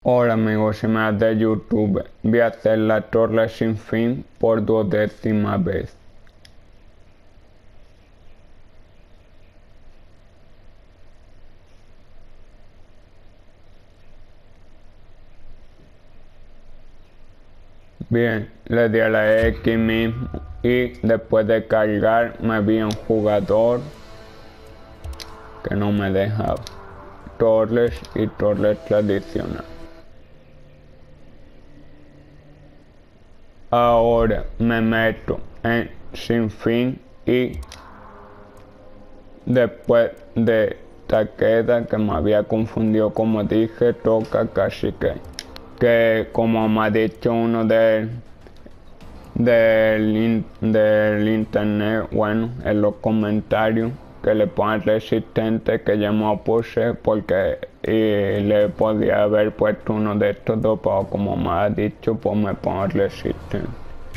Hola amigos y amigas de YouTube, voy a hacer la torre sin fin por 12ª vez. Bien, le di a la X mismo y después de cargar me vi un jugador que no me dejaba. Torres y torres tradicional. Ahora me meto en sin fin y después de Takeda, que me había confundido como dije, toca Cacique, que como me ha dicho uno del internet, bueno, en los comentarios, que le pongan resistente, que ya me opuse porque le podía haber puesto uno de estos dos, pero como me ha dicho, pues me pongo resistente.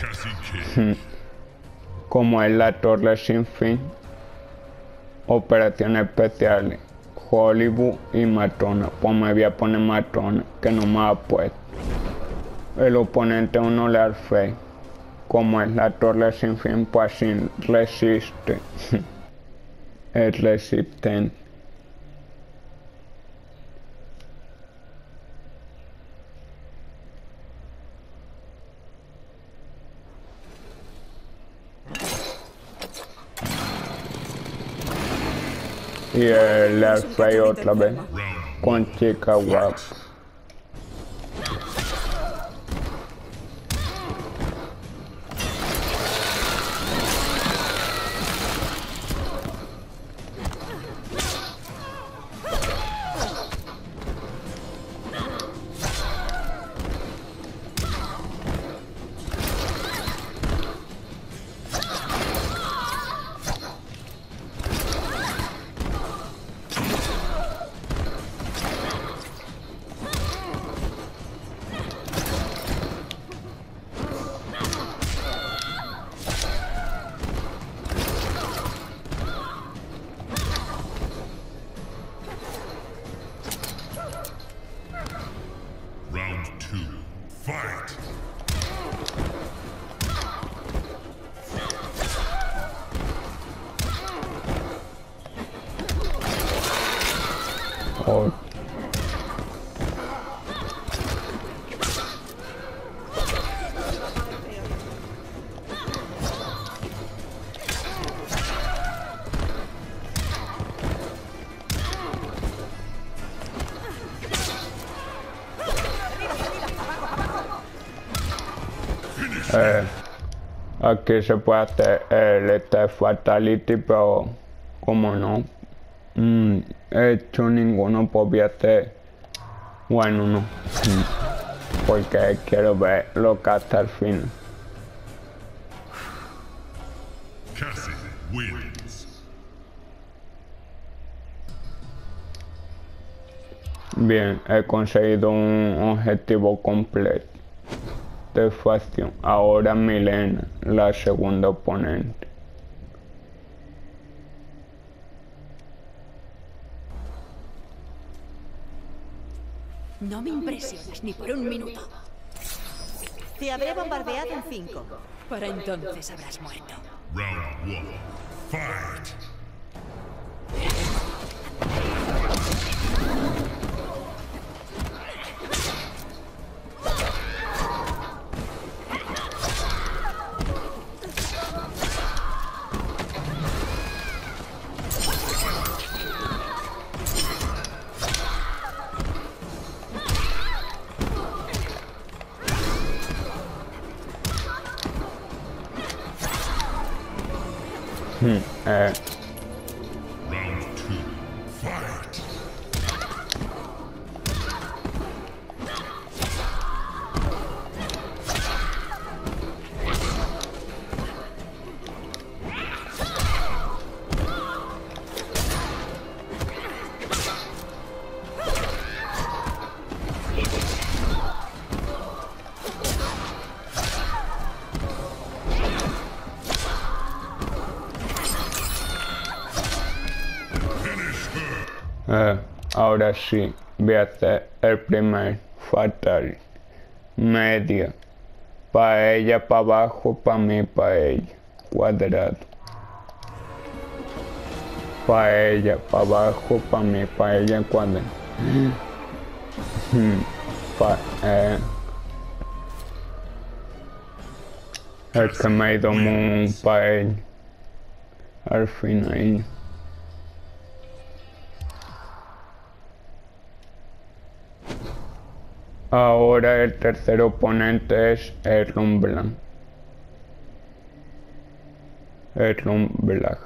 Como es la torre sin fin, operaciones especiales, Hollywood y Matrona, pues me voy a poner Matrona, que no me ha puesto. El oponente uno le alfe, como es la torre sin fin, pues así resiste. Es resistente. Y el alfe otra vez, con chica guapa. Oh. Aquí se puede hacer el Fatality, pero como no he hecho ninguno, pues voy a hacer, bueno, no, porque quiero verlo que hasta el fin. Bien, he conseguido un objetivo completo de facción. Ahora Milena, la segunda oponente. No me impresiones ni por un minuto. Te habré bombardeado en 5. Para entonces habrás muerto. Round 1. Fight! Eh. Round 2. Fight! Ahora sí, voy a hacer el primer fatal. Media. Para ella, para abajo, para mí, para ella. Cuadrado. Para ella, para abajo, para mí, para ella, cuadrado. Es que me ha ido muy para ella. Al final. Ahora el tercer oponente es Erlon Blanc. Erlon Blanc.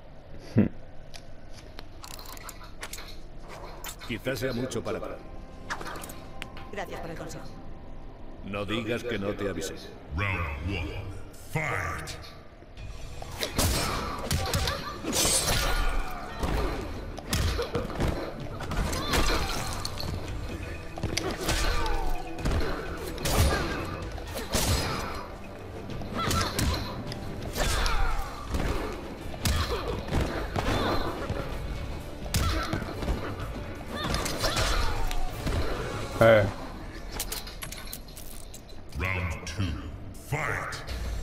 Quizás sea mucho para ti. Gracias por el consejo. No digas que no te avisé. Round 1. Fight! Round 2. Fight!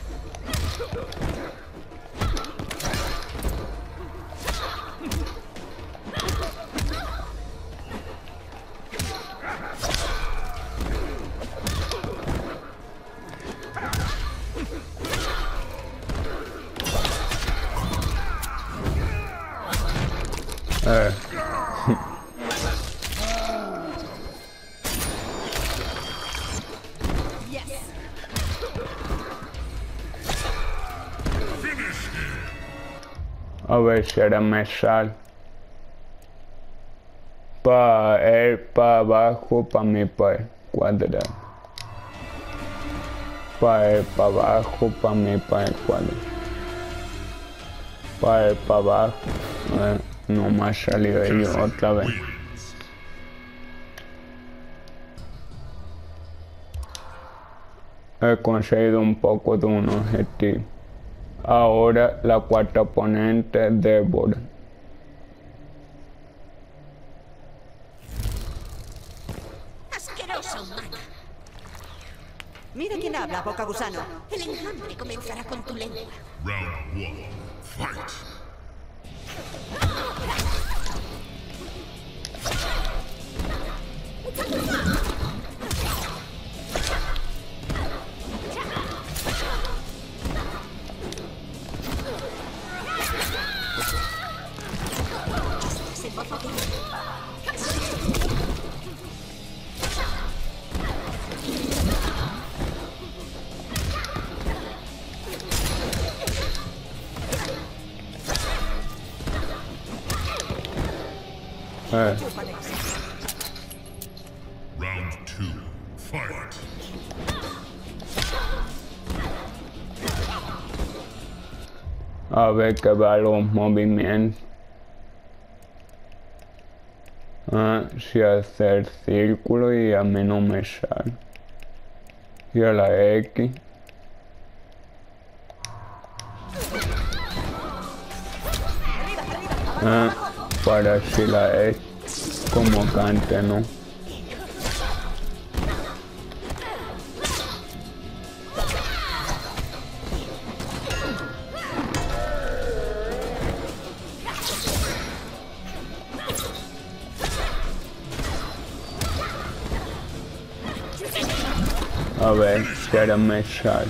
A ver si ahora me sale. Para él, para abajo, para mí, para el cuadrado. Para él, para abajo, para mí, para el cuadrado. Para él, para abajo. No me ha salido ello otra vez. He conseguido un poco de un objetivo. Ahora la cuarta oponente es Débora. ¡Asquerosa humana! Mira quién habla, boca gusano. El enjambre comenzará con tu lengua. Round 1. Fight! Round 2. Fight! A ver que va los movimientos. Si hacer círculo y a mí no me sale. Y a la X. Para si la X como cante, ¿no? A ver si ahora me sale.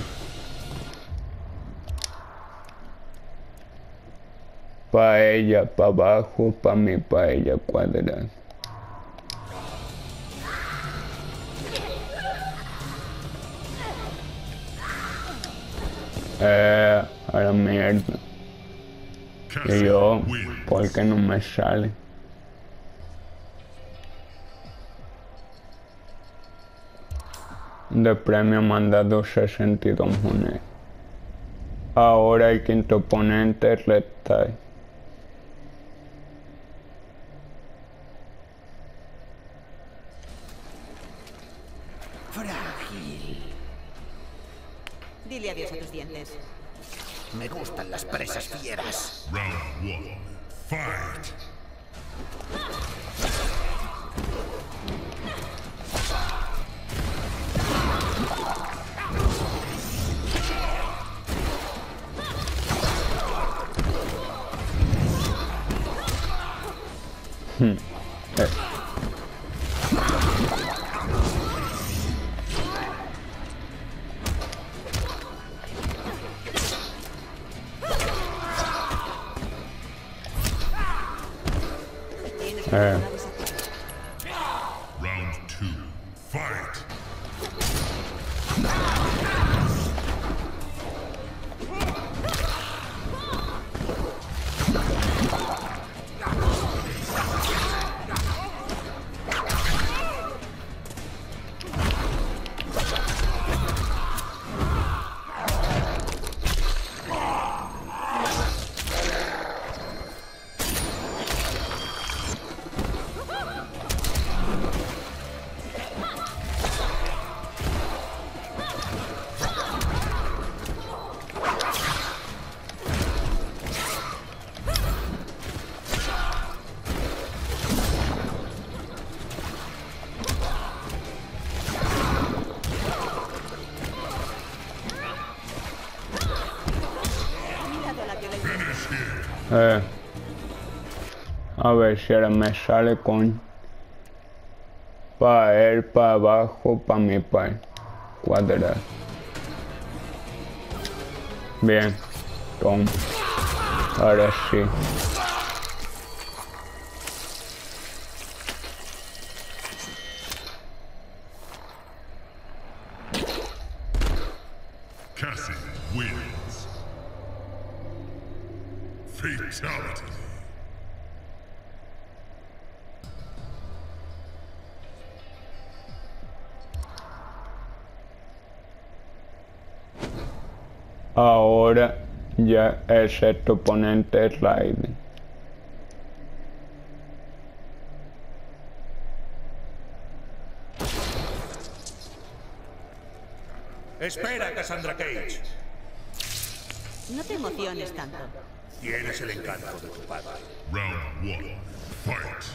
Para ella, para abajo, para mí, para ella, cuadrado. A la mierda. Y yo, ¿por qué no me sale? De premio me han dado 62 monedas. Ahora el quinto oponente es Red Tide. Frágil. Dile adiós a tus dientes. Me gustan las presas fieras. Round 1. Fight! 「 Round 2. Fight. A ver si ahora me sale con para él, para abajo, para mi par cuadrado. Bien, toma. Ahora sí. Cassie wins. Fatality. Ahora ya el sexto oponente es Raiden. Espera, Cassandra Cage. No te emociones tanto. Tienes el encanto de tu padre. Round 1. Fight.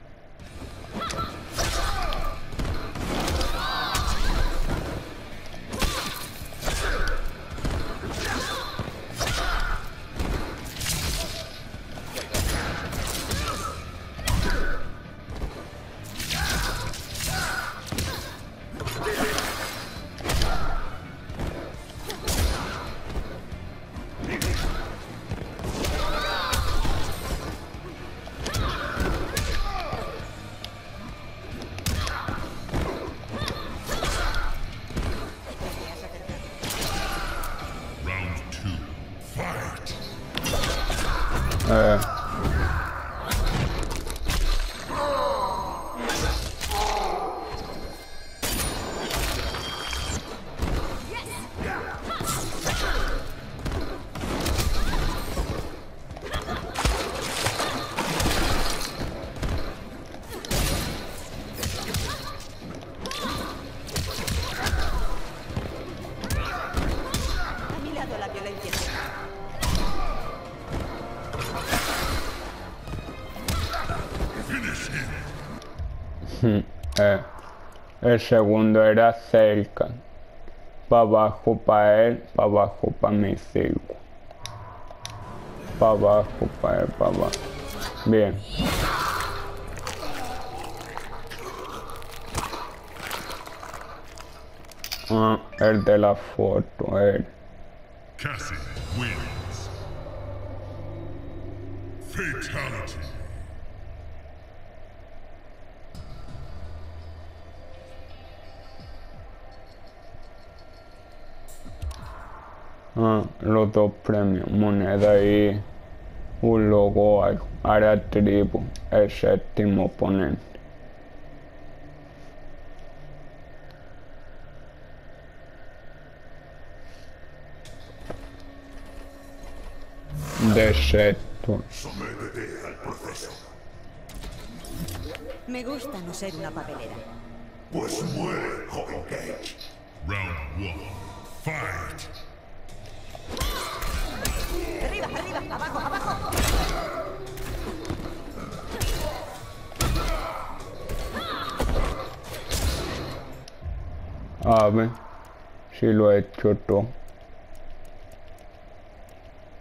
Round 2. Fight. A mi lado la violencia. Finish him. El segundo era cerca. Para abajo para él, para abajo para mi circo. Para abajo para él, para abajo. Bien. El de la foto, él. Cassie wins. Fatality. Los dos premios, moneda y un logo área tribu, el séptimo oponente. De sexto. Sométete al proceso. Me gusta no ser una papelera. Pues muere, joven Cage. Round 1. Fight. Arriba, arriba, abajo, abajo. A ver si lo he hecho todo.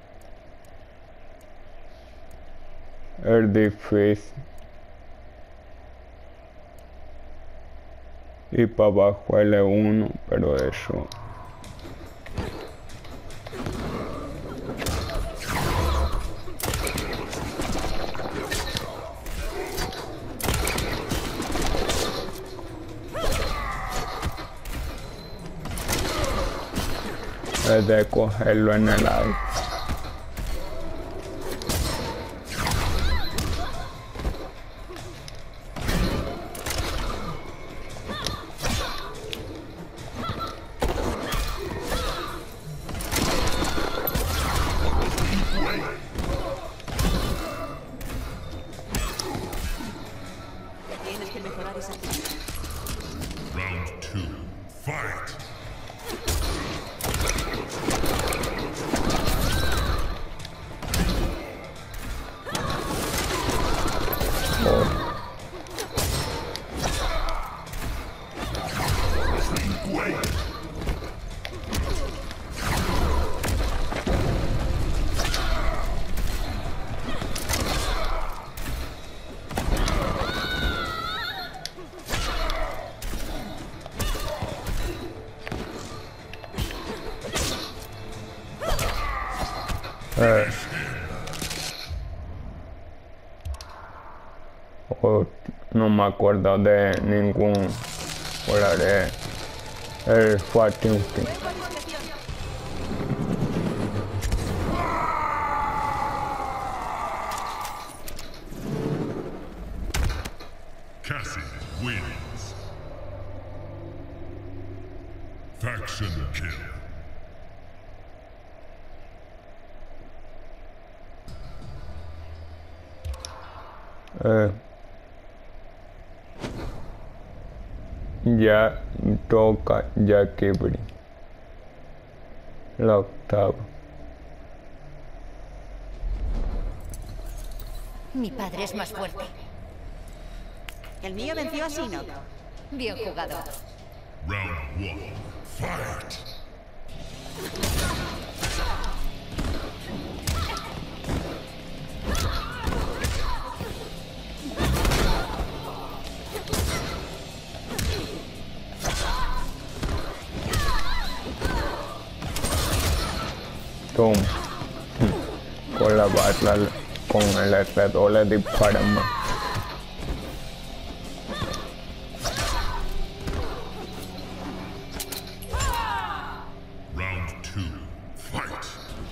Es difícil. Y para abajo L1, pero eso... es de cogerlo en el aire. Tienes que mejorar esa técnica. Round 2. Fight! No me acuerdo de ningún fuera de el Fighting King. Cassie wins. Faction kill. Ya toca Jackie Bri, la octava. Mi padre es más fuerte. El mío venció a Shinnok. Bien jugado. Round 1. Fight! Tom. Con la barra, con el R2 le disparan más. Round 2. Fight!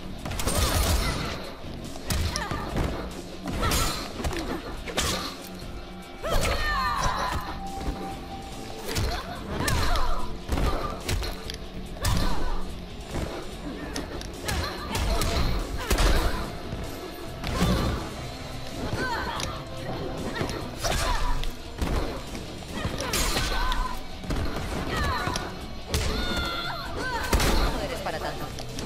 No eres para tanto.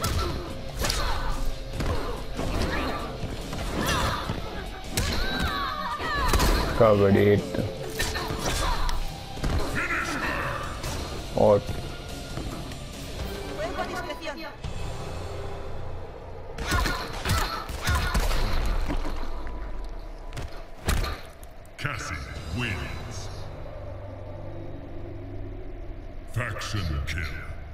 Cabrito. Otro. Juego a discreción. Cassie wins. Faction kill.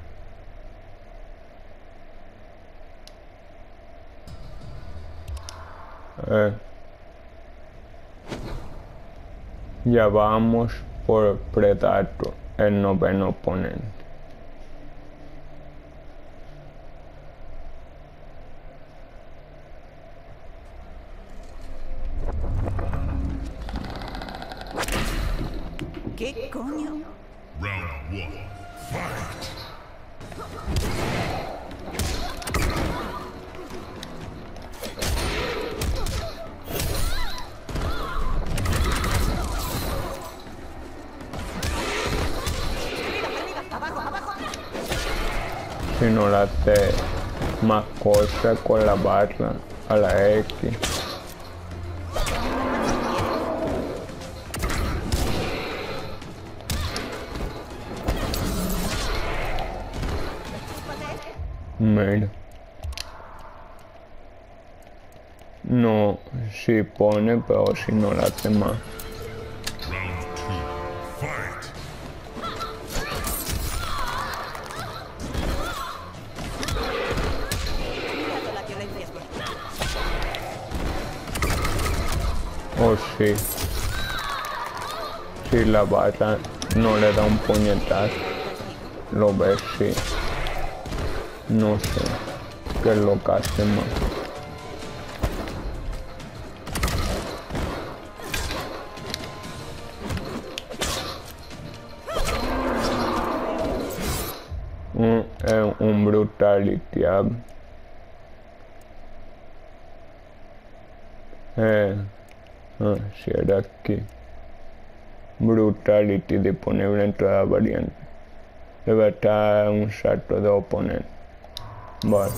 Ya vamos por Predator, el noveno oponente. ¿Qué coño? Round 1. Fight! Si no la hace más cosas con la barra a la X. Mira. No, si pone, pero si no la hace más. Round 2. Fight! Oh, sí. Si la barra no le da un puñetazo, lo ves, sí. No sé qué es lo que hace más. Un brutality. Si era aquí. Brutality disponible en toda variante. Debe estar un salto de oponente. Vale.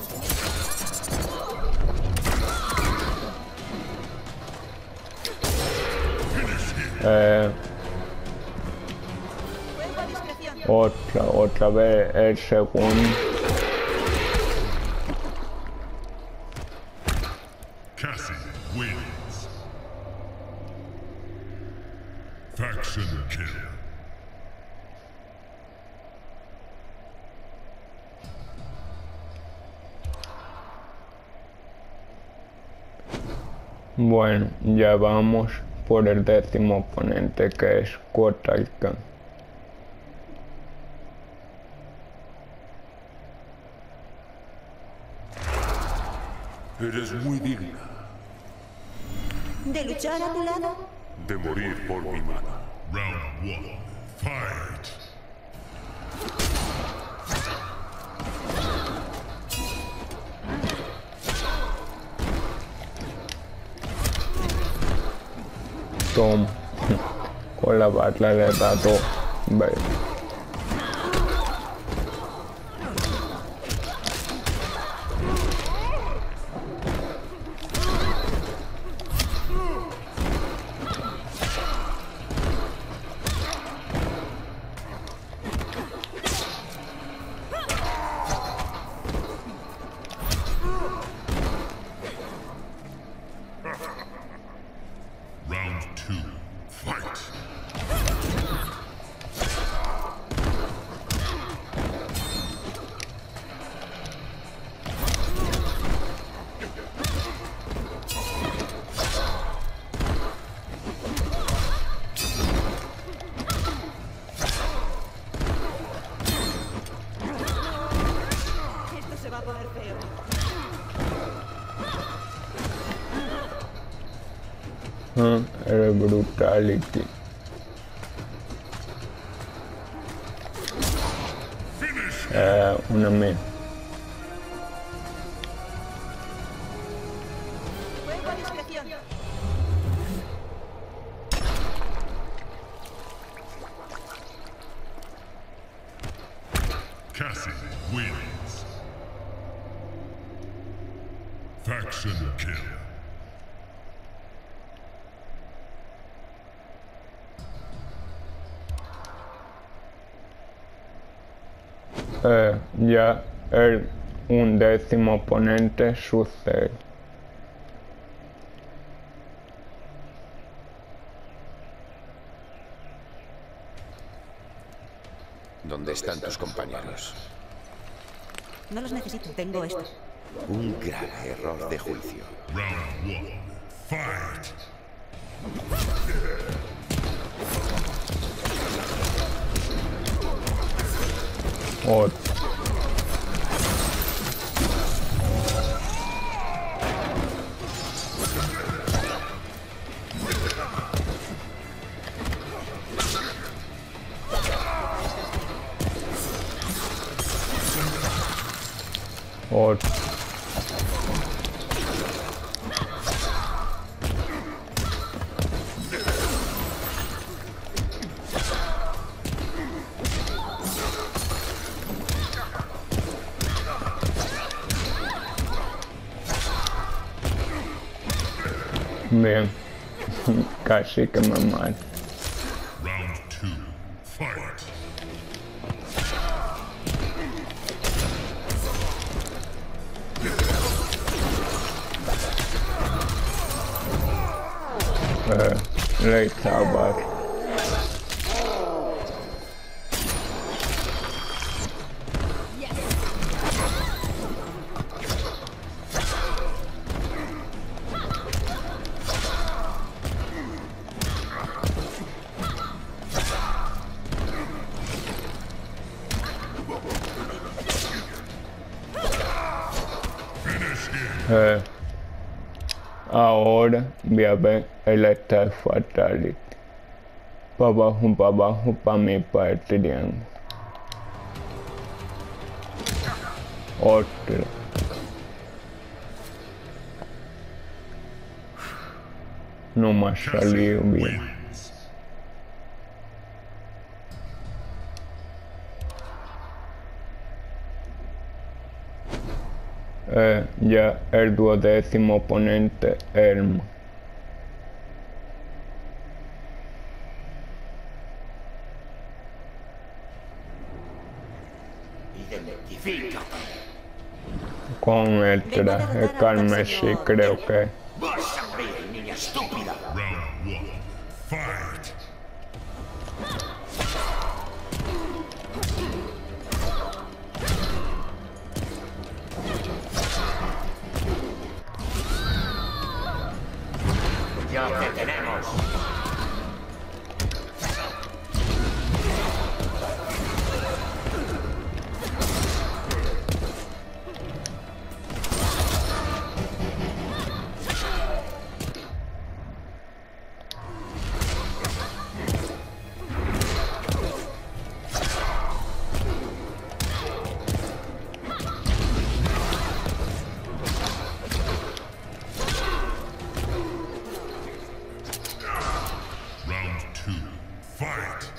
Otra vez el segundo. Cassie wins. Faction kill. Bueno, ya vamos por el 10º oponente, que es Kotal Kahn. Eres muy digna ¿De luchar a tu lado? de morir por mi mano. Round 1. Fight. Tom, con la barra de dato, ve. Round 2. Fight. Esto se va a poner feo. El brutality. Una me. Fuego a discreción. Cassie wins. Faction kill. Ya el 11º oponente sucede. ¿Dónde están tus compañeros? No los necesito, tengo esto. Un grave error de juicio. Round 1. Fight. Otro. Otro. Bien, casi que me mato. Round 2. Fight. Late Sabat. Ahora voy a ver el Star Fatality. Para abajo, para mí, para el triángulo. Otro. No me ha salido bien. Ya el 12º oponente, Elma. Identifícate. Con el traje carmesí, creo que. Vas a morir, niña estúpida. Round 1. Fight! Ya te tenemos. Round 2. Fight!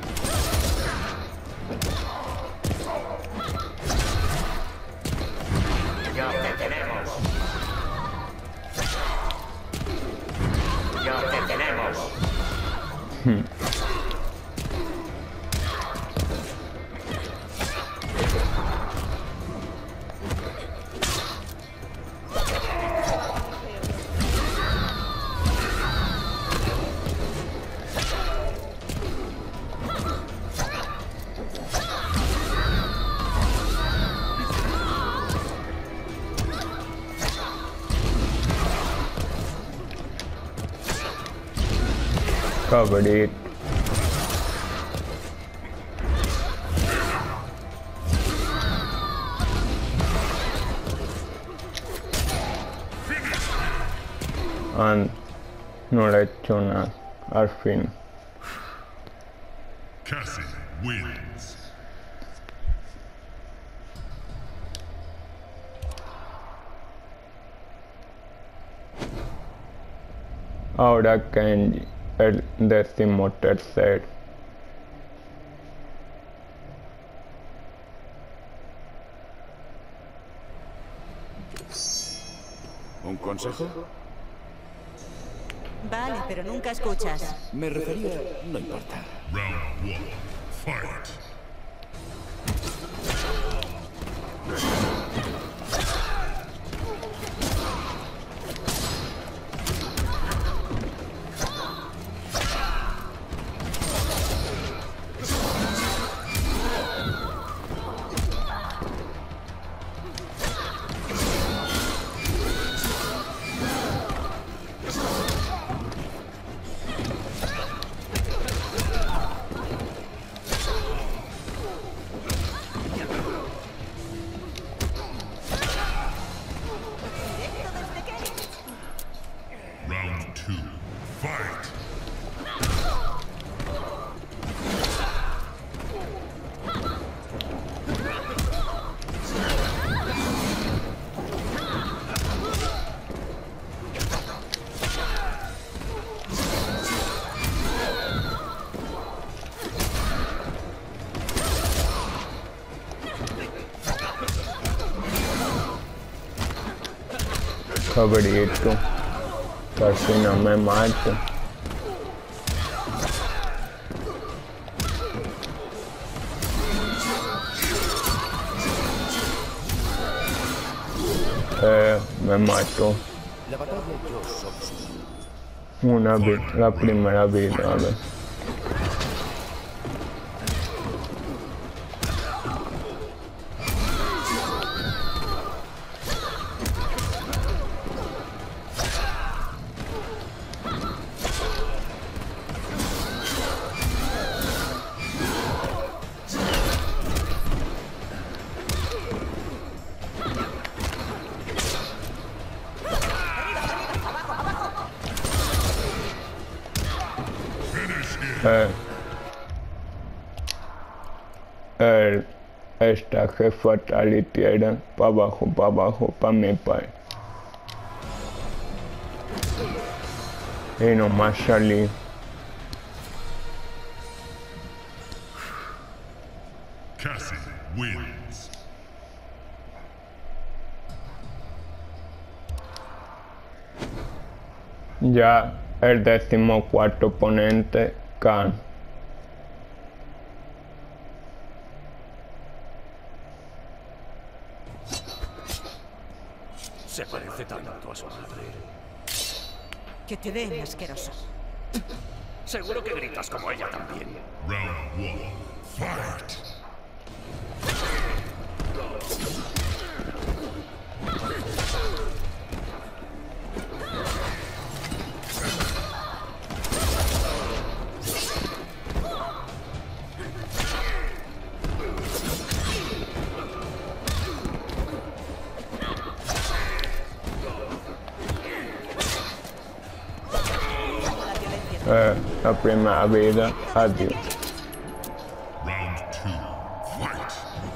Ya te tenemos. Ya te tenemos. Cabrito. No le he hecho nada al fin. Cassie wins. Ahora Kenji, el 13º. ¿Un consejo? Vale, pero nunca escuchas. Me refería... no importa. Round 1. Fight! Round 2. Fight! Cabrito. Casi no me mata. Me mató. La batalla y yo somos La primera vida, a ver. Esta que Fatality era para abajo, para mi país. Y nomás salí. Cassie wins. Ya el 14º oponente, Khan. Se parece tanto a su madre. Que te den, asqueroso. Seguro que gritas como ella también. Round 1. Fight! La primera vida, adiós. Round 2. Fight!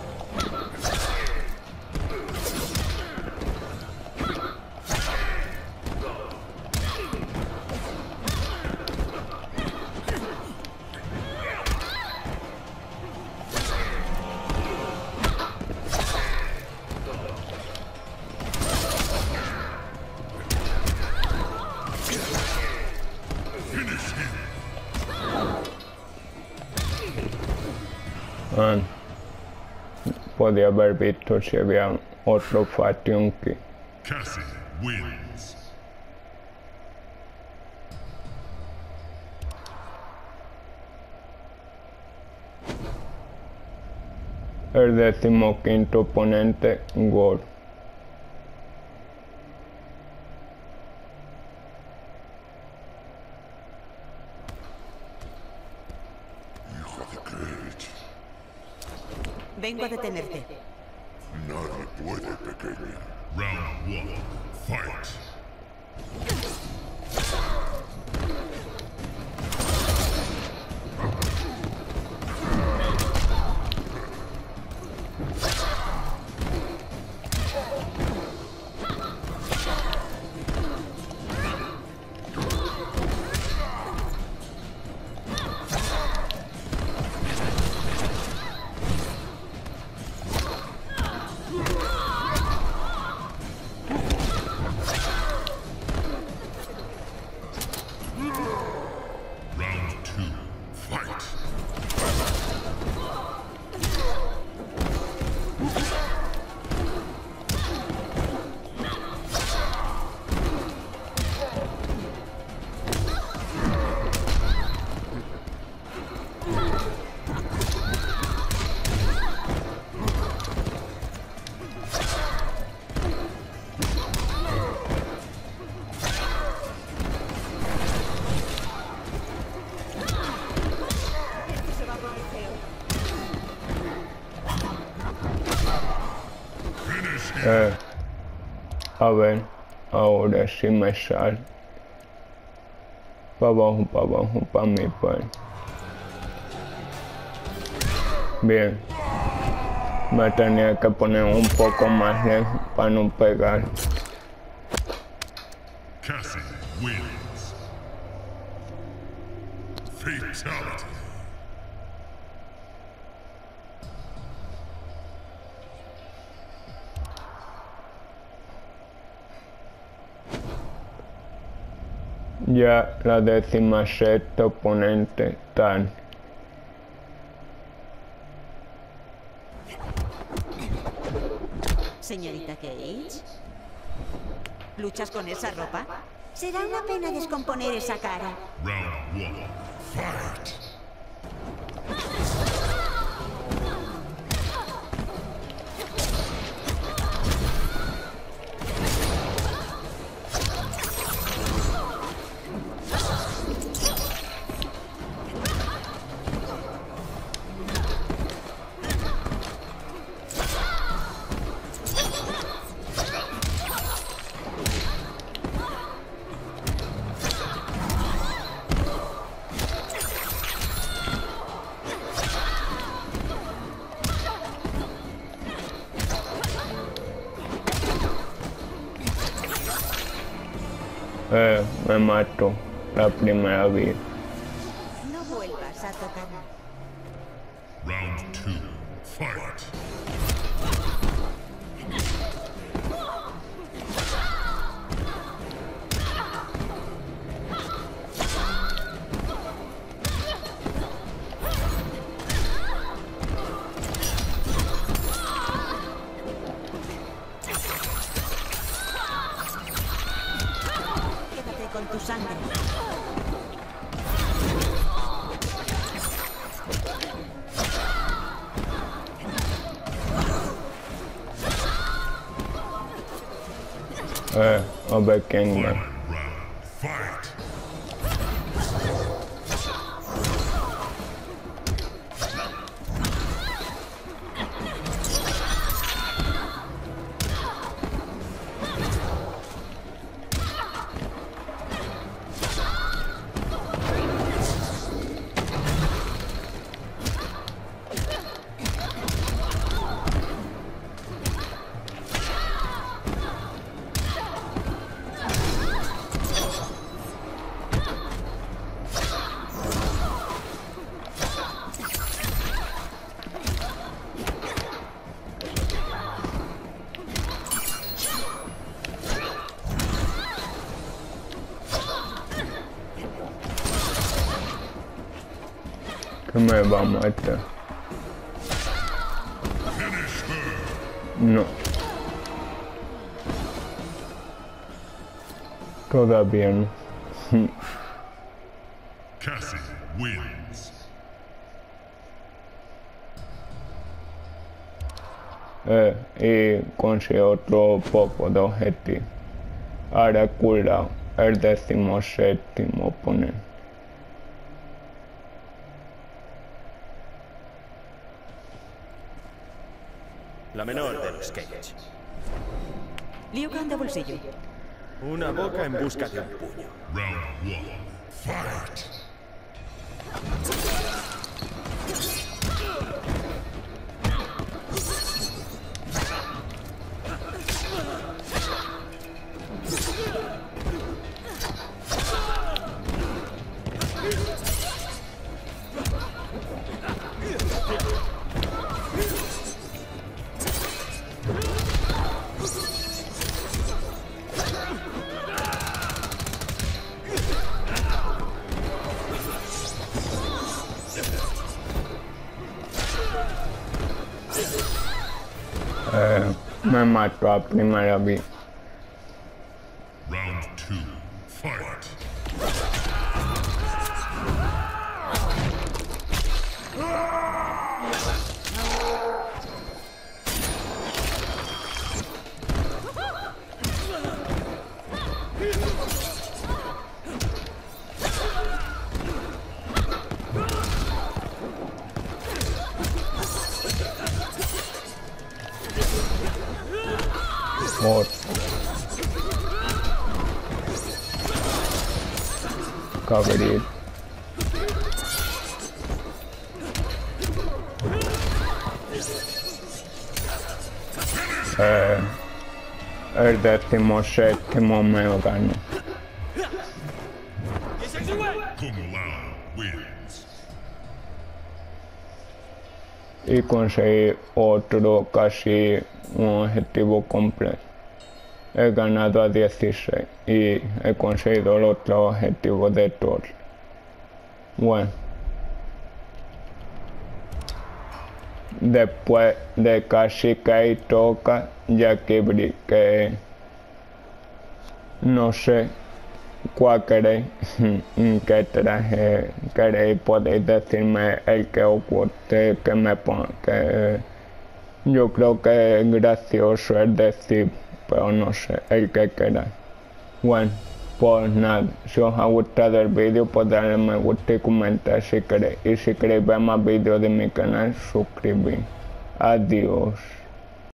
Podía haber visto si había otro faction que Cassie wins. el 15º oponente, Gol. Vengo a detenerte. Nadie puede, pequeña. Round 1. Fight! Round 2. Fight! A ver, ahora sí me sale. Para abajo, para mi pan. Bien. Me tenía que poner un poco más lejos para no pegar. Cassie wins. Fatality. Ya la 16ª oponente, Tan. Señorita Cage, ¿luchas con esa ropa? Será una pena descomponer esa cara. Round 1. Fight! Me mató la primera vez. No vuelvas a tocarme. Round 2. Fight. Quédate con tu sangre. A ver quién gana. Round. Fight. Que me va a matar. No. Todavía no. Cassie wins. Y consigue otro poco de objetivo. Ahora cura el 17º oponente. La menor de los Cage. Liu Kang de bolsillo. Una boca en busca de un puño. Round 1. Fight. Me mató a primera vez. Round 2. Fight. Or covered it. El 17º me lo ganó. Kung Lao wins. Y conseguí otro casi un objetivo completo. He ganado a 16 y he conseguido el otro objetivo de todos. Bueno. Después de casi que ahí toca, ya que no sé cuál queréis, qué traje queréis, podéis decirme el que os guste, que me ponga, que yo creo que es gracioso el decir, pero no sé, el que queráis. Bueno, pues nada, si os ha gustado el vídeo, pues darle me gusta y comentar si queréis. Y si queréis ver más vídeos de mi canal, suscribid. Adiós.